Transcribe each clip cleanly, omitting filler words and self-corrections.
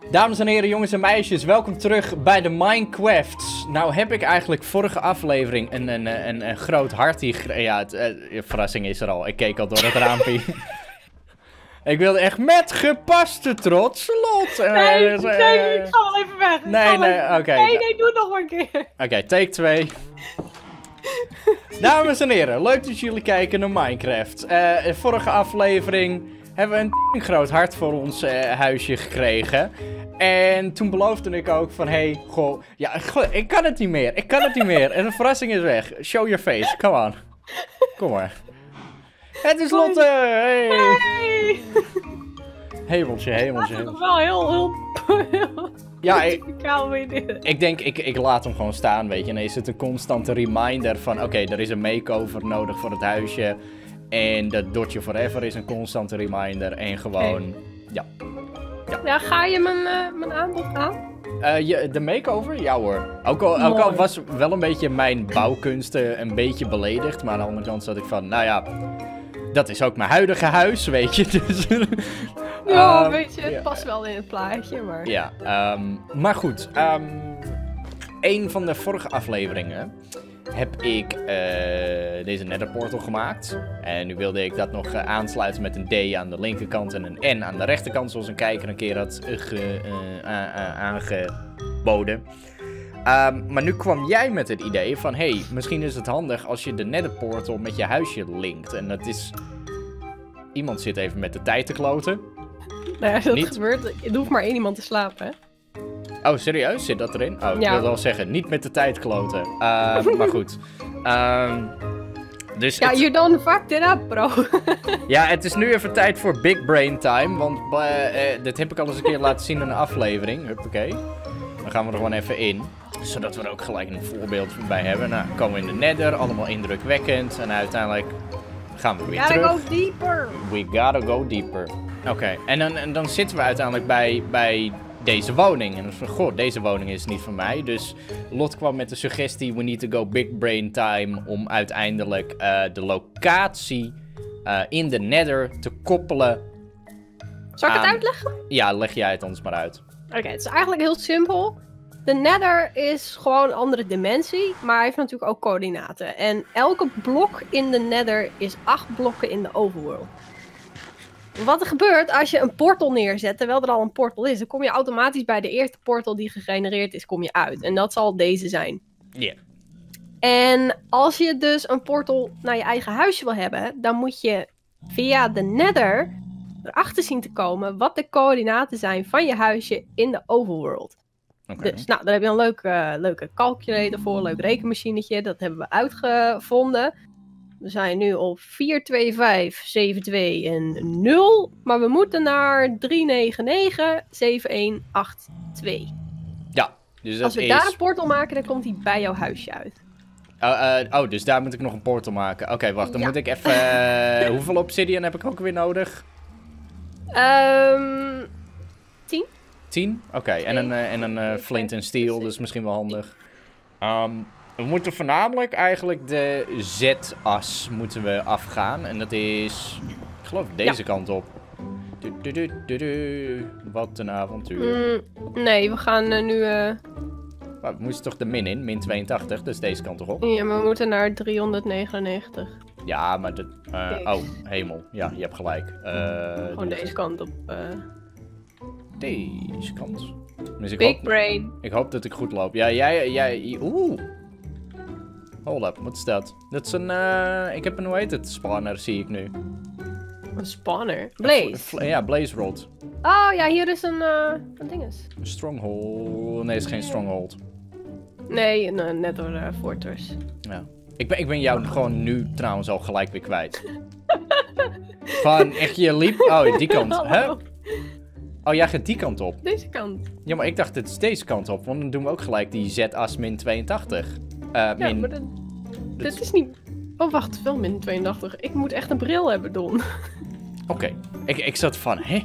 Dames en heren, jongens en meisjes, welkom terug bij de Minecrafts. Nou heb ik eigenlijk vorige aflevering een groot hart hier... Ja, verrassing is er al. Ik keek al door het raampje. Ik wilde echt met gepaste trots lot. Nee, ik ga wel even weg. Oké. Nee, doe het nog maar een keer. Oké, take 2. Dames en heren, leuk dat jullie kijken naar Minecraft. Vorige aflevering hebben we een groot hart voor ons huisje gekregen. En toen beloofde ik ook van, ik kan het niet meer. En de verrassing is weg. Show your face, come on. Kom maar. Het is Lotte! Hey! Hey. Hemeltje. Dat is wel heel Ja, ik denk, ik laat hem gewoon staan, weet je. En dan is het een constante reminder van, oké, er is een makeover nodig voor het huisje. En dat Dotje Forever is een constante reminder. En gewoon, Ja, ga je mijn aanbod aan? De makeover? Ja hoor. Ook al was wel een beetje mijn bouwkunsten een beetje beledigd. Maar aan de andere kant zat ik van, nou ja, dat is ook mijn huidige huis, weet je. Dus, ja, weet je, het past wel in het plaatje, maar... Ja, maar goed. Een van de vorige afleveringen heb ik deze netherportal gemaakt. En nu wilde ik dat nog aansluiten met een D aan de linkerkant en een N aan de rechterkant, zoals een kijker een keer had aangeboden. Maar nu kwam jij met het idee van, misschien is het handig als je de netherportal met je huisje linkt. En dat is... Iemand zit even met de tijd te kloten. Nou ja, dat gebeurt. Er hoeft maar één iemand te slapen, hè? Oh, serieus? Zit dat erin? Oh, ik ja. wil wel zeggen, niet met de tijd kloten. Maar goed. Dus ja, you done fucked it up, bro. Ja, het is nu even tijd voor Big Brain Time. Want dit heb ik al eens een keer laten zien in een aflevering. Huppakee. Dan gaan we er gewoon even in. Zodat we er ook gelijk een voorbeeld bij hebben. Nou, komen we in de nether. Allemaal indrukwekkend. En uiteindelijk gaan we weer terug. Go deeper. We gotta go deeper. Oké, en dan zitten we uiteindelijk bij deze woning. En dan van, goh, deze woning is niet van mij. Dus Lot kwam met de suggestie, we need to go big brain time. Om uiteindelijk de locatie in de nether te koppelen. Zal ik het uitleggen? Ja, leg jij het ons maar uit. Oké, het is eigenlijk heel simpel. De nether is gewoon een andere dimensie, maar hij heeft natuurlijk ook coördinaten. En elke blok in de nether is 8 blokken in de overworld. Wat er gebeurt als je een portal neerzet, terwijl er al een portal is, dan kom je automatisch bij de eerste portal die gegenereerd is, kom je uit. En dat zal deze zijn. Ja. Yeah. En als je dus een portal naar je eigen huisje wil hebben, dan moet je via de nether erachter zien te komen wat de coördinaten zijn van je huisje in de overworld. Okay. Dus, nou, daar heb je een leuke calculator voor, een leuk rekenmachinetje. Dat hebben we uitgevonden. We zijn nu op 425, 72 en 0. Maar we moeten naar 399, 7182. Ja, dus dat als we daar een portal maken, dan komt hij bij jouw huisje uit. Dus daar moet ik nog een portal maken. Oké, wacht, dan moet ik even... hoeveel obsidian heb ik ook weer nodig? 10. 10? Oké, en een flint en steel, dus misschien wel handig. We moeten voornamelijk eigenlijk de Z-as moeten we afgaan. En dat is, ik geloof, deze kant op. Wat een avontuur. Nee, we gaan nu... We moesten toch de min in? Min 82, dus deze kant toch op? Ja, maar we moeten naar 399. Ja, maar dat... oh, hemel. Ja, je hebt gelijk. Gewoon deze kant op. Deze kant. Dus Big brain. Ik hoop dat ik goed loop. Ja, jij... Oeh. Hold up, wat is dat? Dat is een... ik heb een, hoe heet het? Spawner, zie ik nu. Een spawner? Blaze? Ja, Blaze Rod. Oh ja, hier is een dinges. Een stronghold. Nee, het is geen stronghold. Nee, een nether fortress. Ja. Ik ben jou gewoon nu trouwens al gelijk weer kwijt. Van, echt, je liep... Oh, die kant. Huh? Oh, jij gaat die kant op? Deze kant. Ja, maar ik dacht, het is deze kant op. Want dan doen we ook gelijk die Z-as min 82. Ja, maar dit is niet... Oh, wacht, wel min 82. Ik moet echt een bril hebben, Don. Oké. Ik zat van, hè?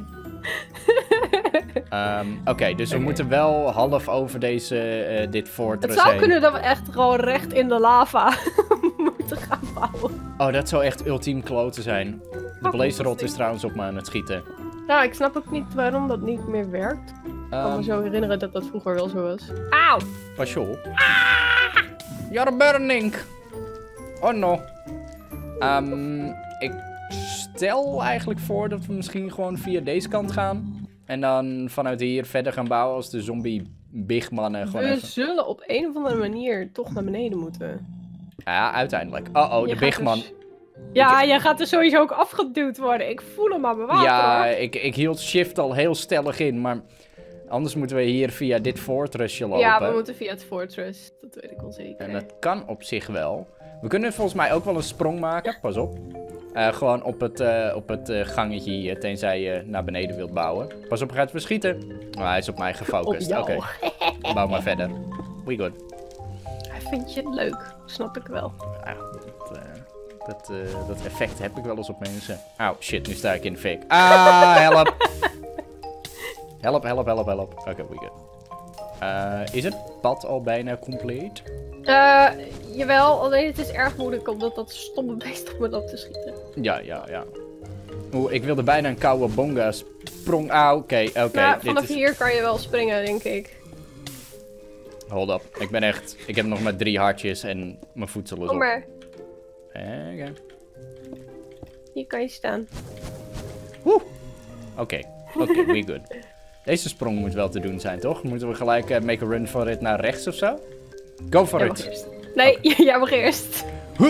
Oké, dus we moeten wel half over dit fortress Het zou heen. kunnen dat we echt gewoon recht in de lava moeten gaan bouwen. Oh, dat zou echt ultiem kloten zijn. De Blaze Rod is trouwens op me aan het schieten. Nou, ik snap ook niet waarom dat niet meer werkt. kan me zo herinneren dat dat vroeger wel zo was. Auw! Pas je op. You're burning. Oh no. Ik stel eigenlijk voor dat we misschien gewoon via deze kant gaan. En dan vanuit hier verder gaan bouwen als de zombie big mannen. We zullen op een of andere manier toch naar beneden moeten. Ja, uiteindelijk. De big man. Dus... Ja, jij gaat er sowieso ook afgeduwd worden. Ik voel hem aan mijn water. Ja, ik hield shift al heel stellig in, maar anders moeten we hier via dit fortressje lopen. Ja, we moeten via het fortress. Dat weet ik wel zeker. En dat kan op zich wel. We kunnen volgens mij ook wel een sprong maken, pas op. Gewoon op het gangetje hier, tenzij je naar beneden wilt bouwen. Pas op, gaat verschieten. Hij is op mij gefocust. Oké. Bouw maar verder. We good. Hij vindt je leuk, snap ik wel. Dat effect heb ik wel eens op mensen. Auw, shit, nu sta ik in de fik. Help! Help. Oké, we good. Is het pad al bijna compleet? Jawel, alleen het is erg moeilijk omdat dat stomme beest op me loopt te schieten. Ja. Oeh, ik wilde bijna een Cowabunga sprong. Oké. Vanaf hier kan je wel springen, denk ik. Hold up. Ik heb nog maar 3 hartjes en mijn voedsel is op. Kom maar. Oké. Hier kan je staan. Oké, we good. Deze sprong moet wel te doen zijn, toch? Moeten we gelijk make a run for it naar rechts of zo? Go for Jij it. mag eerst. Nee, jij mag eerst.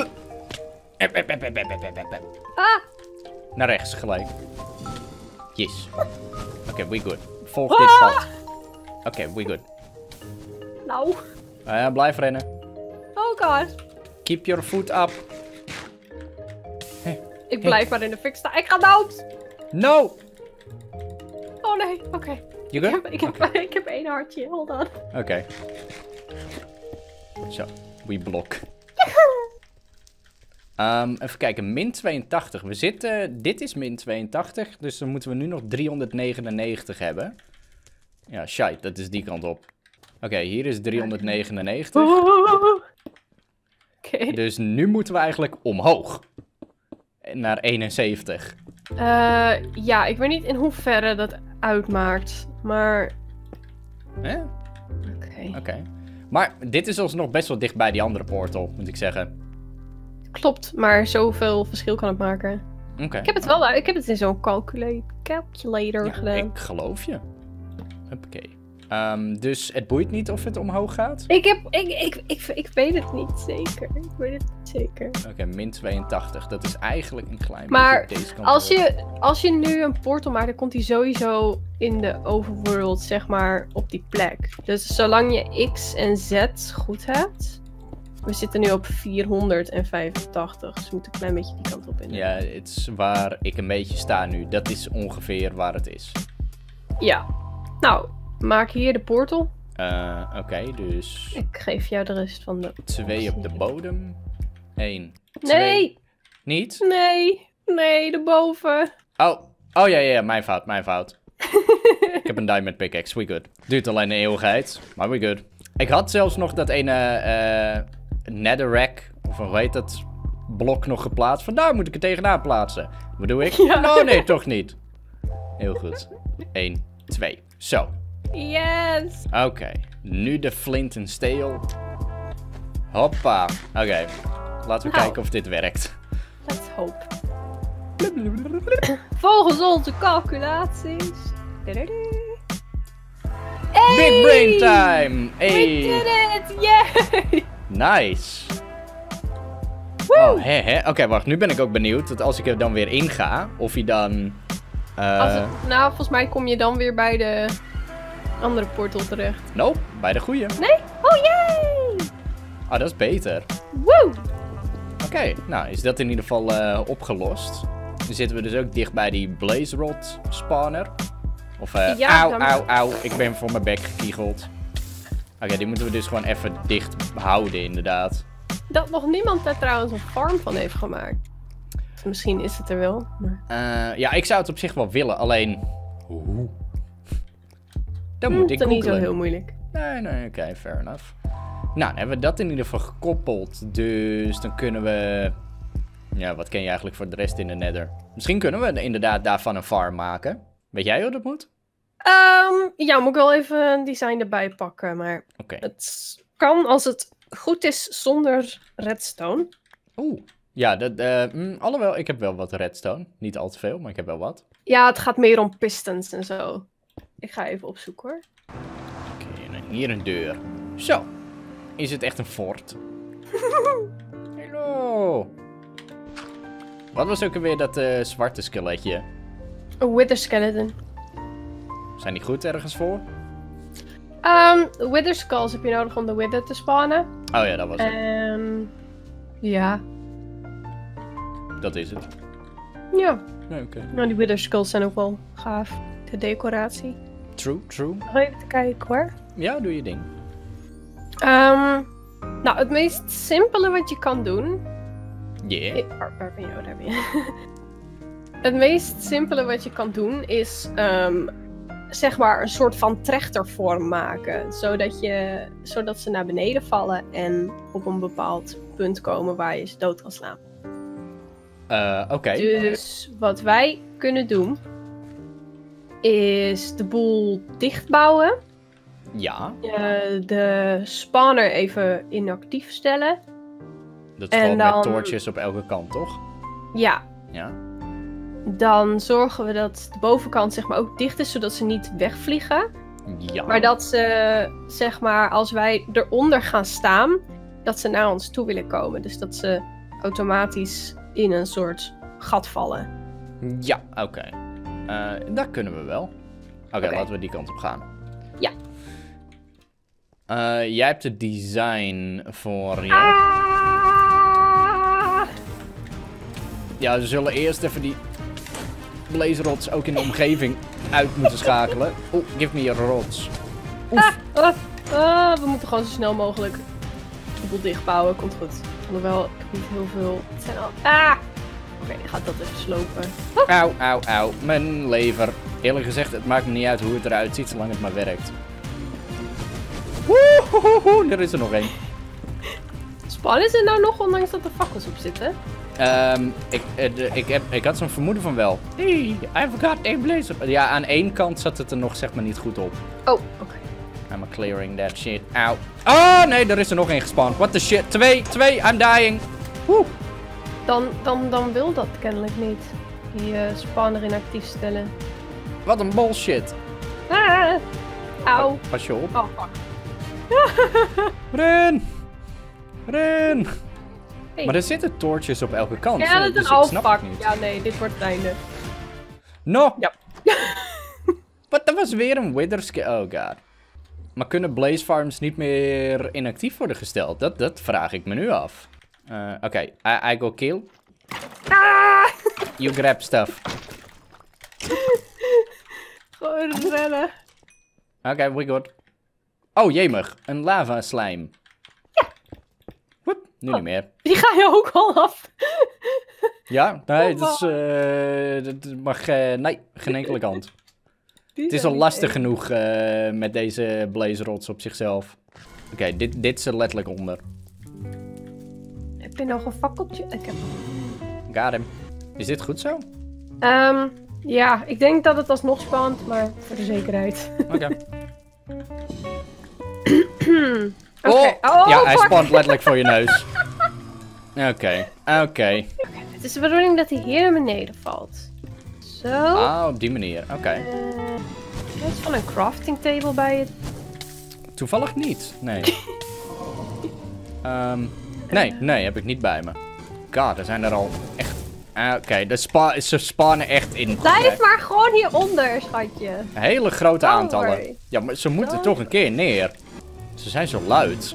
Naar rechts gelijk. Yes. Oké, we good. Volg dit pad. Oké, we good. Nou. Blijf rennen. Oh god. Keep your foot up. Ik blijf maar in de fik staan. Ik ga dood. No! Oh nee, oké. You good? Ik heb 1 hartje, hold on. Oké. Zo, we block. Even kijken, min 82. We zitten, dit is min 82, dus dan moeten we nu nog 399 hebben. Ja, shite, dat is die kant op. Oké, hier is 399. Oké. Dus nu moeten we eigenlijk omhoog. Naar 71. Ja, ik weet niet in hoeverre dat uitmaakt, maar... Oké. Maar dit is alsnog best wel dicht bij die andere portal, moet ik zeggen. Klopt, maar zoveel verschil kan het maken. Oké. Ik heb het in zo'n calculator gedaan. Ik geloof je. Oké. Dus het boeit niet of het omhoog gaat? Ik weet het niet zeker. Ik weet het niet zeker. Oké, min 82. Dat is eigenlijk een klein maar beetje deze kant als je nu een portal maakt, dan komt hij sowieso in de overworld, zeg maar, op die plek. Dus zolang je X en Z goed hebt... We zitten nu op 485, dus we moeten een klein beetje die kant op in. Ja, het is waar ik een beetje sta nu. Dat is ongeveer waar het is. Ja. Nou, maak hier de portal. Oké, dus... Ik geef jou de rest van de... 2 op de bodem. 1. 2. Nee! Niet? Nee, erboven. Oh ja, mijn fout. Ik heb een diamond pickaxe, we good. Duurt alleen een eeuwigheid, maar we good. Ik had zelfs nog dat ene netherrack, of hoe heet dat, blok nog geplaatst. Vandaar moet ik het tegenaan plaatsen. Wat doe ik? Ja. Oh nee, toch niet. Heel goed. 1, 2. Zo. Yes! Oké, nu de flint en steel. Hoppa. Oké, laten we kijken of dit werkt. Let's hope. Volgens onze calculaties. Hey! Big brain time! Hey! We did it! Yay! Nice. Woo! Oké, wacht, nu ben ik ook benieuwd. Dat als ik er dan weer in ga, of hij dan... Nou, volgens mij kom je dan weer bij de andere portal terecht. Nope, bij de goeie. Nee? Oh, yay! Ah, dat is beter. Woe! Oké, nou is dat in ieder geval opgelost. Dan zitten we dus ook dicht bij die Blaze Rod spawner. Of, auw, ik ben voor mijn bek gekiegeld. Oké, die moeten we dus gewoon even dicht houden, inderdaad. Dat nog niemand daar trouwens een farm van heeft gemaakt. Of misschien is het er wel. Maar... Ja, ik zou het op zich wel willen, alleen... Hoe? Dan moet ik dat is niet googlen. zo heel moeilijk. Nee, oké, fair enough. Nou, dan hebben we dat in ieder geval gekoppeld. Dus dan kunnen we... Ja, wat ken je eigenlijk voor de rest in de Nether? Misschien kunnen we inderdaad daarvan een farm maken. Weet jij hoe dat moet? Ja, moet ik wel even een design erbij pakken. Maar Oké. het kan als het goed is zonder redstone. Oeh. Ja, alhoewel, ik heb wel wat redstone. Niet al te veel, maar ik heb wel wat. Ja, het gaat meer om pistons en zo. Ik ga even opzoeken hoor. Oké, en hier een deur. Zo. Is het echt een fort? Hallo. Wat was ook alweer dat zwarte skeletje? Een wither skeleton. Zijn die goed ergens voor? Wither skulls heb je nodig om de wither te spawnen. Oh ja, dat was het. Ja. Dat is het. Ja. Nee, oké. Nou, die wither skulls zijn ook wel gaaf. De decoratie. True, true. Nog even te kijken hoor. Ja, doe je ding. Nou, het meest simpele wat je kan doen... Yeah. Waar ben je? Oh, daar ben je. Het meest simpele wat je kan doen is... zeg maar een soort van trechtervorm maken. Zodat ze naar beneden vallen en op een bepaald punt komen waar je ze dood kan slaan. Oké. Dus wat wij kunnen doen... is de boel dichtbouwen. Ja. De spawner even inactief stellen. Dat is gewoon met toortjes op elke kant, toch? Ja. Ja. Dan zorgen we dat de bovenkant zeg maar ook dicht is, zodat ze niet wegvliegen. Ja. Maar dat ze, zeg maar, als wij eronder gaan staan, dat ze naar ons toe willen komen. Dus dat ze automatisch in een soort gat vallen. Ja, oké. Dat kunnen we wel. Oké, Oké. laten we die kant op gaan. Ja. Jij hebt het design voor... Ja, we zullen eerst even die blaze rods ook in de omgeving uit moeten schakelen. Oeh, give me your rods. Oef. We moeten gewoon zo snel mogelijk de boel dichtbouwen. Komt goed. Alhoewel, ik heb niet heel veel... Het zijn al... Oké, ik ga dat even slopen. Auw, auw, auw. Mijn lever. Eerlijk gezegd, het maakt me niet uit hoe het eruit ziet, zolang het maar werkt. Woehoehoe, er is er nog één. Spawn is er nou nog, ondanks dat er fakkels op zitten? Ik had zo'n vermoeden van wel. Hey, I forgot a blazer. Ja, aan één kant zat het er nog zeg maar niet goed op. Oh, oké. I'm clearing that shit out. Oh, nee, er is er nog één gespawned. What the shit. Twee, I'm dying. Woe. Dan wil dat kennelijk niet. Die spawner inactief stellen. Wat een bullshit. Auw. Pas je op. Oh, fuck. Ren! Ren! Hey. Maar er zitten toortjes op elke kant. Ja, dat is dus een ik snap het fuck. niet. Ja, nee, dit wordt het einde. No! Ja. Wat, dat was weer een wither Oh god. Maar kunnen blaze farms niet meer inactief worden gesteld? Dat vraag ik me nu af. Oké, I go kill. You grab stuff. Gewoon rennen. Oké, we good. Oh, jemig. Een lava slime. Ja. Woep, nu niet meer. Die ga je ook al af. Ja, nee, dat mag... nee, geen enkele kant. Het is al lastig genoeg met deze blaze rods op zichzelf. Oké, dit zit letterlijk onder. Heb je nog een fakkeltje? Ik heb Got him. Is dit goed zo? ja, ik denk dat het alsnog spant, maar voor de zekerheid. Oké. Oké. Ja, hij fuck. spant letterlijk voor je neus. Oké. Het is de bedoeling dat hij hier naar beneden valt. Zo. Ah, op die manier. Oké. Er is van een crafting table bij het. Toevallig niet. Nee. Nee, heb ik niet bij me. God, er zijn er al echt... Oké, ze spawnen echt in. Blijf maar gewoon hieronder, schatje. Hele grote Don't aantallen. worry. Ja, maar ze moeten Don't toch een keer neer. Ze zijn zo luid.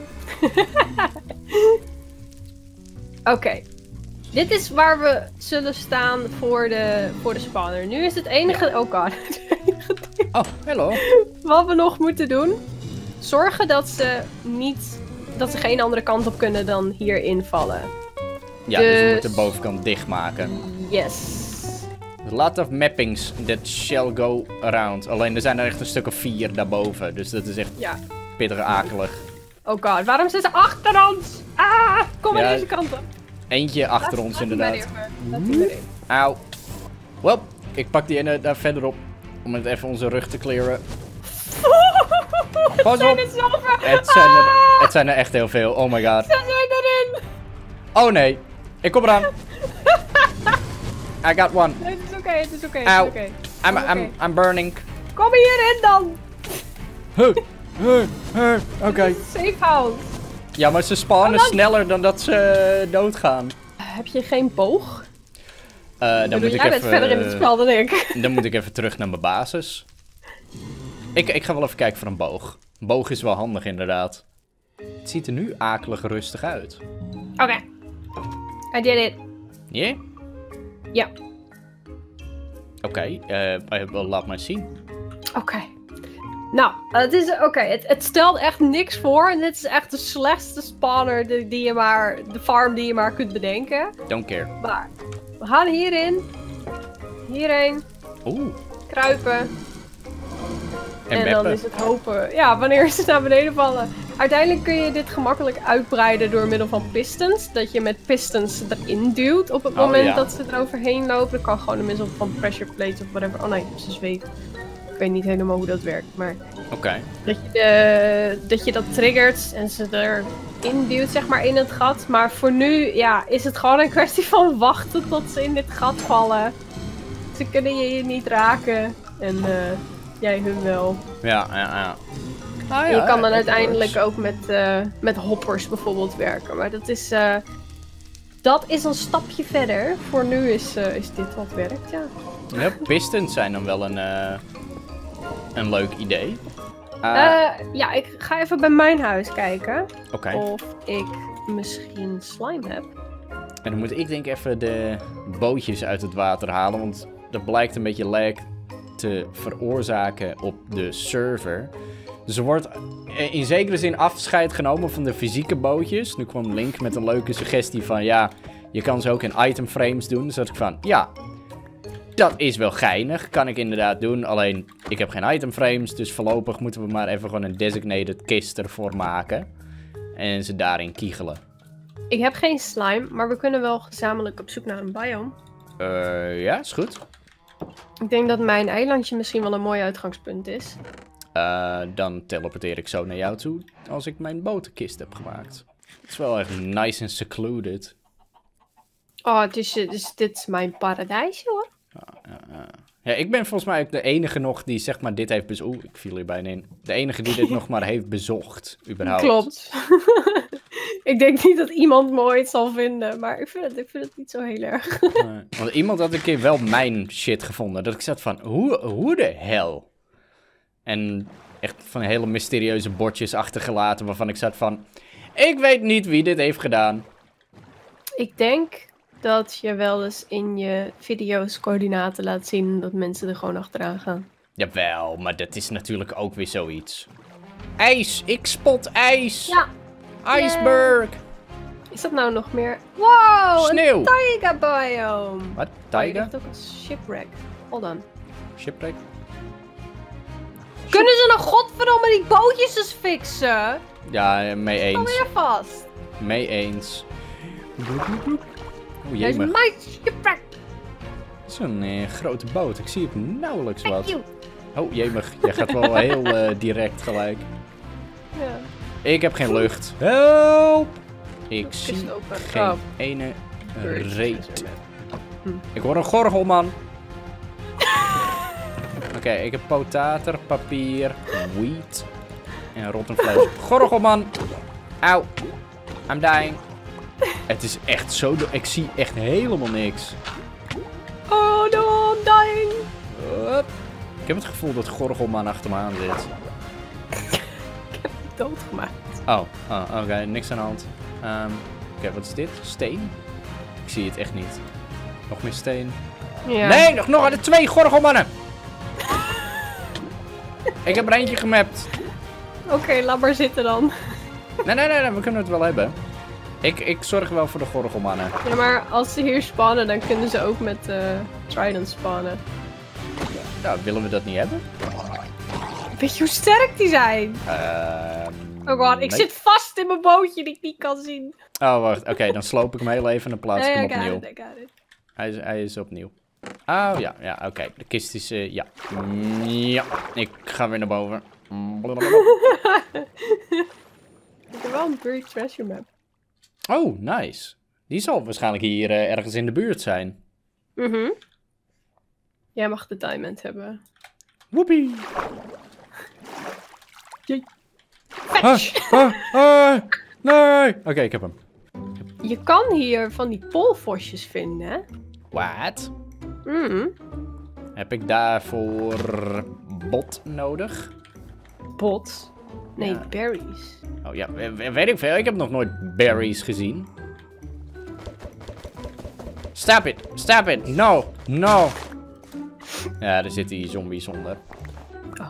Oké. Dit is waar we zullen staan voor de spawner. Nu is het enige... Oh god. Het enige ding Oh, hallo. wat we nog moeten doen. Zorgen dat ze geen andere kant op kunnen dan hier invallen. Ja, dus we Dus- moeten de bovenkant dichtmaken. Yes. A lot of mappings that shall go around. Alleen er zijn er echt een stuk of 4 daarboven. Dus dat is echt Ja. pittig akelig. Oh god, waarom zijn ze achter ons? Kom maar Ja, deze kant op. Eentje achter ons Laat die maar inderdaad. even. Laat die maar even. Auw. Wel, ik pak die ene daar verderop. Om het even onze rug te clearen. Het Pas zijn op! er zoveel. Het zijn er echt heel veel. Oh my god. Ze zijn erin. Oh nee. Ik kom eraan. I got one. Nee, het is oké, het is oké. Auw. Oké. I'm burning. Kom hierin dan. Oké. Safe house. Ja, maar ze spawnen sneller dan dat ze doodgaan. Heb je geen boog? Dan moet ik jij bent verder in het spel dan ik. Dan moet ik even terug naar mijn basis. Ik ga wel even kijken voor een boog. Een boog is wel handig inderdaad. Het ziet er nu akelig rustig uit. Oké. I did it. Yeah? Ja. Oké, laat maar zien. Oké. Nou, het is oké. Het stelt echt niks voor. En dit is echt de slechtste spawner die je maar, de farm die je maar kunt bedenken. Don't care. Maar we gaan hierin. Hierheen. Oeh. Kruipen. En dan meppen. is het hopen. Ja, wanneer ze naar beneden vallen. Uiteindelijk kun je dit gemakkelijk uitbreiden door middel van pistons. Dat je met pistons erin duwt op het moment dat ze eroverheen lopen. Dat kan gewoon door middel van pressure plates of whatever. Oh nee, ze zweven. Ik weet niet helemaal hoe dat werkt, maar... Oké. Dat je dat triggert en ze erin duwt, zeg maar, in het gat. Maar voor nu, ja, is het gewoon een kwestie van wachten tot ze in dit gat vallen. Ze kunnen je niet raken. En jij hun wel. Ja. En je kan dan uiteindelijk ook met hoppers bijvoorbeeld werken. Maar dat is een stapje verder. Voor nu is dit wat werkt, ja. Ja, pistons zijn dan wel een leuk idee. Ja, ik ga even bij mijn huis kijken. Oké. Of ik misschien slime heb. En dan moet ik denk even de bootjes uit het water halen. Want dat blijkt een beetje lag te veroorzaken op de server. Dus er wordt in zekere zin afscheid genomen van de fysieke bootjes. Nu kwam Link met een leuke suggestie van... Ja, je kan ze ook in item frames doen. Dus dat ik van... Ja, dat is wel geinig. Kan ik inderdaad doen. Alleen, ik heb geen item frames. Dus voorlopig moeten we maar even gewoon een designated kist ervoor maken. En ze daarin kiegelen. Ik heb geen slime, maar we kunnen wel gezamenlijk op zoek naar een biome. Ja, is goed. Ik denk dat mijn eilandje misschien wel een mooi uitgangspunt is. Dan teleporteer ik zo naar jou toe als ik mijn botenkist heb gemaakt. Het is wel echt nice en secluded. Oh, dus dit is mijn paradijs, hoor. Ja, ik ben volgens mij ook de enige nog die zeg maar dit heeft bezocht. Oeh, ik viel hier bijna in. De enige die dit nog maar heeft bezocht, überhaupt. Klopt. Ik denk niet dat iemand me ooit zal vinden, maar ik vind het niet zo heel erg. Want iemand had een keer wel mijn shit gevonden. Dat ik zat van, hoe de hel? En echt van hele mysterieuze bordjes achtergelaten waarvan ik zat van... Ik weet niet wie dit heeft gedaan. Ik denk dat je wel eens in je video's coördinaten laat zien dat mensen er gewoon achteraan gaan. Jawel, maar dat is natuurlijk ook weer zoiets. IJs! Ik spot ijs! Ja. Iceberg! Is dat nou nog meer? Wow! Sneeuw! Een taiga biome! Wat? Oh, je Taiga? hebt ook een shipwreck. Hold on. Shipwreck? Kunnen ze nog godverdomme die bootjes eens fixen? Ja, mee eens. Alweer vast. Mee eens. Oeh, Dat is jemig. mijn shipwreck. Zo'n grote boot. Ik zie het nauwelijks Thank wat. you. Oh, jemig. Jij gaat wel heel direct gelijk. Ja. Ik heb geen lucht. Help! Ik Kist zie open. geen Oh. ene Birds. reet. Hm. Ik hoor een gorgelman. Oké, ik heb potater, papier, wheat en rotten vlees. Gorgelman! Auw. I'm dying. Het is echt zo... Ik zie echt helemaal niks. Oh no, I'm dying. Hup. Ik heb het gevoel dat Gorgelman achter me aan zit. Doodgemaakt. Oh, oké. Niks aan de hand. Oké, wat is dit? Steen? Ik zie het echt niet. Nog meer steen. Ja. Nee, nog aan de 2 Gorgelmannen! Ik heb er eentje gemapt. Oké, laat maar zitten dan. Nee, we kunnen het wel hebben. Ik zorg wel voor de Gorgelmannen. Ja, maar als ze hier spannen, dan kunnen ze ook met Trident spannen. Nou, willen we dat niet hebben? Weet je hoe sterk die zijn? Oh god, ik nee. zit vast in mijn bootje die ik niet kan zien. Oh, wacht. Oké, dan sloop ik hem heel even en dan plaats ik hem I got opnieuw. it, I got it. Hij is opnieuw. Oh, ja, ja, oké. De kist is, ja. Ja, ik ga weer naar boven. Ik heb wel een buried treasure map. Oh, nice. Die zal waarschijnlijk hier ergens in de buurt zijn. Mhm. Jij mag de diamond hebben. Woepie. Jee. Nee. Oké, ik heb hem. Je kan hier van die polvosjes vinden, hè? Wat? Mhm. Heb ik daarvoor bot nodig? Bot. Nee, Ja. berries. Oh ja, weet ik veel. Ik heb nog nooit berries gezien. Stop it! Stop it! No! No! Ja, er zitten die zombies onder. Oh.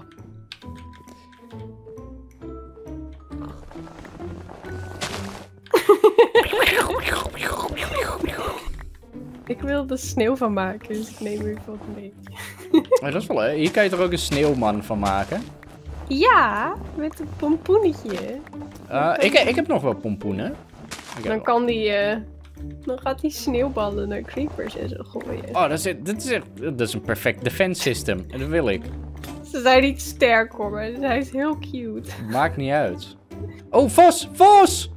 Ik wil er sneeuw van maken, dus ik neem u wat mee. Maar dat is wel, hè? Hier kan je toch ook een sneeuwman van maken? Ja, met een pompoenetje. Ik heb nog wel pompoenen. Dan kan die, dan gaat die sneeuwballen naar creepers en zo gooien. Oh, dat is een perfect defense system. En dat wil ik. Ze zijn niet sterk hoor, maar hij is heel cute. Maakt niet uit. Oh, vos! Vos!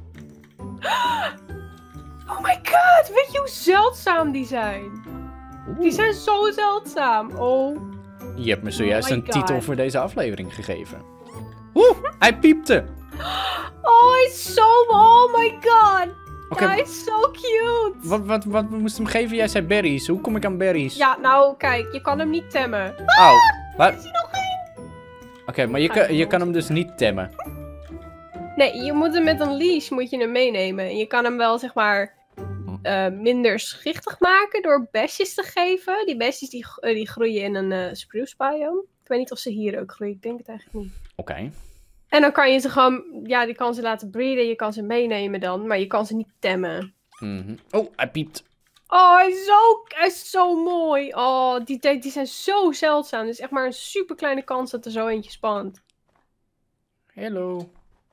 Oh my god, weet je hoe zeldzaam die zijn? Die zijn zo zeldzaam. Oh. Je hebt me zojuist Oh my een titel God. voor deze aflevering gegeven. Oeh, hij piepte! Oh, hij is zo... Oh my god. Oké. Hij is zo cute. Wat moest hem geven? Jij zei berries. Hoe kom ik aan berries? Ja, nou kijk, je kan hem niet temmen. Oh, wat? Is hij nog één? Oké, maar Ga je je kan hem dus niet temmen. Nee, je moet hem met een leash moet je hem meenemen. En je kan hem wel, zeg maar, minder schichtig maken door besjes te geven. Die besjes die groeien in een spruce biome. Ik weet niet of ze hier ook groeien. Ik denk het eigenlijk niet. Oké. En dan kan je ze gewoon, ja, die kan ze laten breeden. Je kan ze meenemen dan, maar je kan ze niet temmen. Mhm. Oh, hij piept. Oh, hij is zo mooi. Oh, die zijn zo zeldzaam. Het is echt maar een super kleine kans dat er zo eentje spant. Hallo.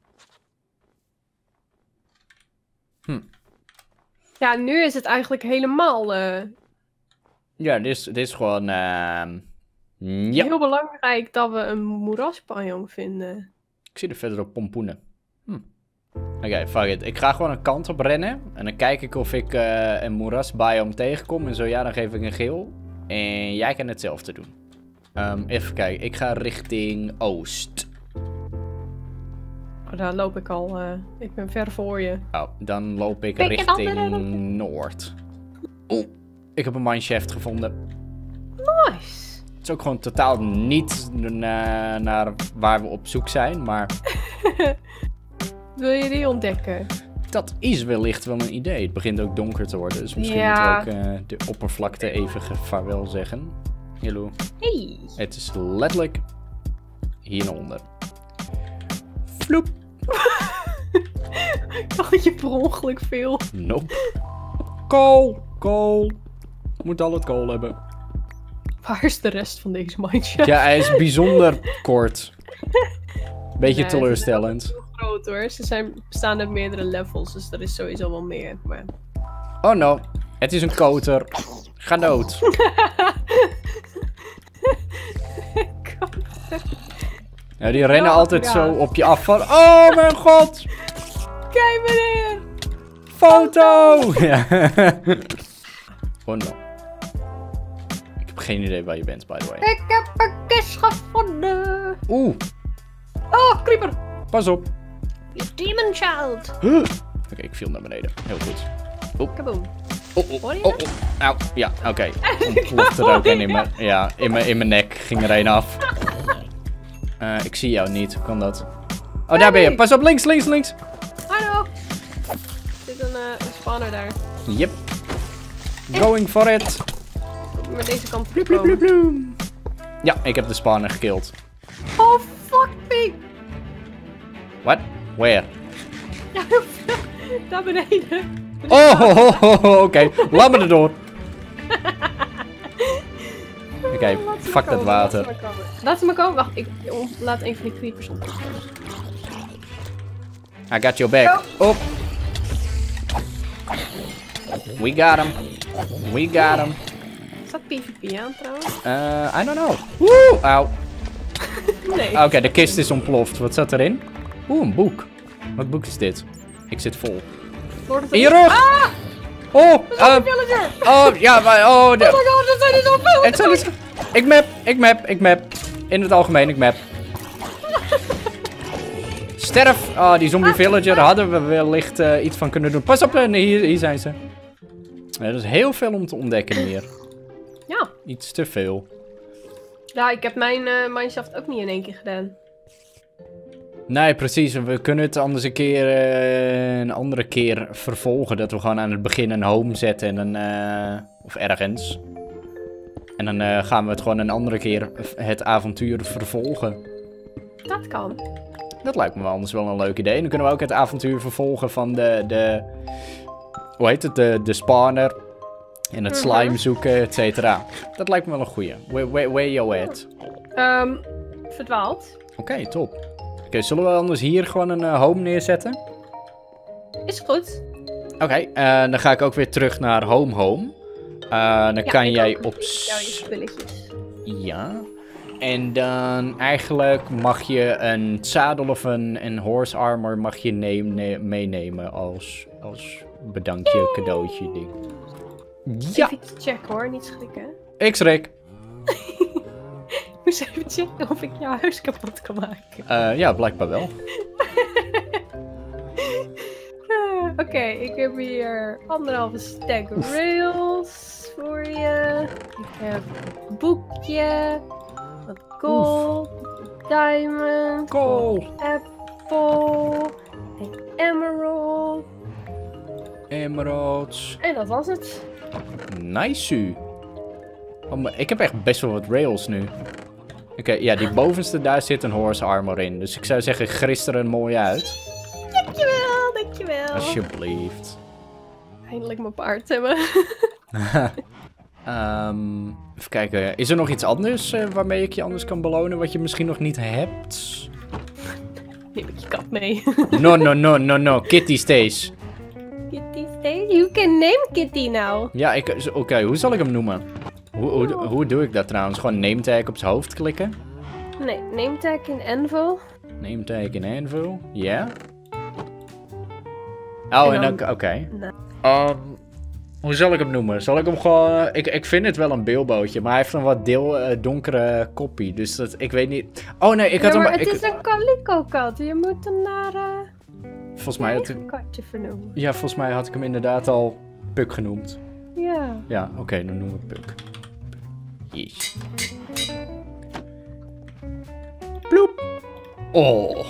Ja, nu is het eigenlijk helemaal Ja, dit is gewoon... ja, heel belangrijk dat we een moerasbiome vinden. ik zie er verder op pompoenen. Oké, fuck it. Ik ga gewoon een kant op rennen. En dan kijk ik of ik een moerasbiome tegenkom. En zo ja, dan geef ik een geel. En jij kan hetzelfde doen. Even kijken. Ik ga richting oost. Oh, daar loop ik al. Ik ben ver voor je. Oh, dan loop ik Kijk, het andere richting loopje. noord. Oeh, ik heb een mineshaft gevonden. Nice. Het is ook gewoon totaal niet naar waar we op zoek zijn. Maar Wil je die ontdekken? dat is wellicht wel een idee. Het begint ook donker te worden. Dus misschien Ja. moeten we ook de oppervlakte even vaarwel zeggen. Hallo. Hey. Het is letterlijk hieronder. Vloep. Ik dacht dat je per ongeluk viel. Nope. Kool. Kool. Moet al het kool hebben. Waar is de rest van deze mineshaft? Ja, hij is bijzonder kort. Beetje Nee, teleurstellend. Heel groot hoor. Ze bestaan uit meerdere levels, dus er is sowieso wel meer. Maar... Oh no. Het is een koter. Ga dood. Ja, die rennen Oh, altijd ja. zo op je af van... Oh mijn god. Kijk meneer! Foto! Ja. Oh no. Ik heb geen idee waar je bent, by the way. Ik heb een kist gevonden! Oeh, Oh, creeper! pas op. Je demon child! Oké, ik viel naar beneden. Heel goed. Kaboom. Oh. Hoor je Oh. Auw. Ja, oké. Ontplofte er ook een in mijn... Ja, in mijn nek ging er een af. Ik zie jou niet. Hoe kan dat? Oh, daar ben je. Pas op, links. Hallo! Er zit een spawner daar. Yep. Going for it. Met deze kant Bloep, bloep, bloep, bloep. Ja, ik heb de spawner gekilld. Oh, fuck me! What? Where? Ja, daar beneden. Oké. Laat me erdoor. Oké, fuck dat water. Laat ze maar komen. Wacht, ik laat een van die creepers op. I got your back. Op. We got him. Staat PvP aan trouwens? I don't know. Woe! Auw. Nee. Oké, de kist is ontploft. Wat zat erin? Oeh, een boek. Wat boek is dit? Ik zit vol. Lord of the In je rug! Ah! Oh! Villager! Oh, ja, maar... Oh, Oh my god, dat zijn er zoveel! het zijn dus... Ik map. In het algemeen, ik map. Sterf! Oh, die zombie villager. Daar hadden we wellicht iets van kunnen doen. Pas op, hier zijn ze. Er is heel veel om te ontdekken hier. Ja. Iets te veel. Ja, ik heb mijn Mineshaft ook niet in één keer gedaan. Nee, precies. We kunnen het anders een andere keer vervolgen. Dat we gewoon aan het begin een home zetten en of ergens. En dan gaan we het gewoon een andere keer het avontuur vervolgen. Dat kan. Dat lijkt me wel anders wel een leuk idee. En dan kunnen we ook het avontuur vervolgen van hoe heet het? De spawner. En het slime zoeken, et cetera. Dat lijkt me wel een goeie. Where you at? Verdwaald. Oké, top. Oké, zullen we anders hier gewoon een home neerzetten? Is goed. Oké, dan ga ik ook weer terug naar home. Dan kan jij op... Ja, je spulletjes. Ja. En dan eigenlijk mag je een zadel of een horse armor mag je meenemen als bedankje, cadeautje ding. Ja! Even checken hoor, niet schrikken. Ik schrik. Ik moest even checken of ik jouw huis kapot kan maken. Ja, blijkbaar wel. Oké, ik heb hier 1,5 stack rails voor je. Ik heb een boekje. Wat gold. Diamond. Cool. Apple. Een emerald. Emeralds. En dat was het. Nice. Oh, maar ik heb echt best wel wat rails nu. Oké, ja, die bovenste, daar zit een horse armor in. Dus ik zou zeggen, grist er een mooi uit. Dankjewel, dankjewel. Alsjeblieft. Eindelijk mijn paard hebben. Even kijken. Is er nog iets anders waarmee ik je anders kan belonen wat je misschien nog niet hebt? Neem ik je kat mee. No. Kitty stays. Kitty stays? You can name Kitty now. Ja, oké, hoe zal ik hem noemen? Hoe doe ik dat trouwens? Gewoon name tag op zijn hoofd klikken? Nee, name tag in Anvil. Name tag in Anvil, ja. Oh, en dan... Oké. Nou. Hoe zal ik hem noemen? Zal ik hem gewoon... Ik vind het wel een bilbootje, maar hij heeft een wat donkere koppie. Dus dat, ik weet niet... Oh nee, ik had hem... Het is een calico-kat. Je moet hem naar... volgens mij had een katje vernoemen. Ja, volgens mij had ik hem inderdaad al Puck genoemd. Ja. Ja, oké, dan noemen we Puck. Yes. Ploep. Oh.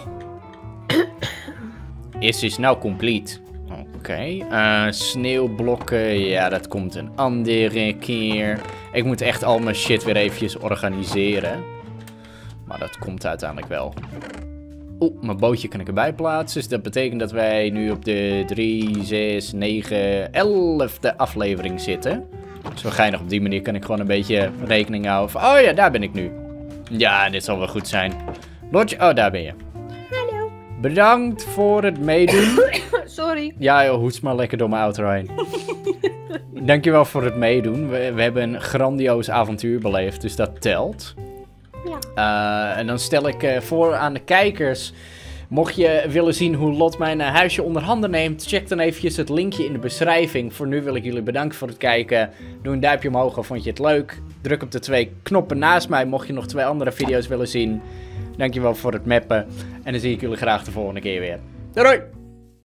Is nou complete. Oké. Sneeuwblokken, ja, dat komt een andere keer. Ik moet echt al mijn shit weer eventjes organiseren. Maar dat komt uiteindelijk wel. Oeh, mijn bootje kan ik erbij plaatsen. Dus dat betekent dat wij nu op de 3, 6, 9, 11e aflevering zitten. Dus we geinig op die manier kan ik gewoon een beetje rekening houden van... Oh ja, daar ben ik nu. Ja, dit zal wel goed zijn. Lodge, oh, daar ben je. Hallo. Bedankt voor het meedoen. Sorry. Ja, joh, hoest maar lekker door mijn auto heen. Dankjewel voor het meedoen. We hebben een grandioos avontuur beleefd, dus dat telt. Ja. En dan stel ik voor aan de kijkers... Mocht je willen zien hoe Lot mijn huisje onder handen neemt... check dan eventjes het linkje in de beschrijving. Voor nu wil ik jullie bedanken voor het kijken. Doe een duimpje omhoog of vond je het leuk. Druk op de 2 knoppen naast mij mocht je nog 2 andere video's willen zien. Dankjewel voor het mappen. En dan zie ik jullie graag de volgende keer weer. Doei doei!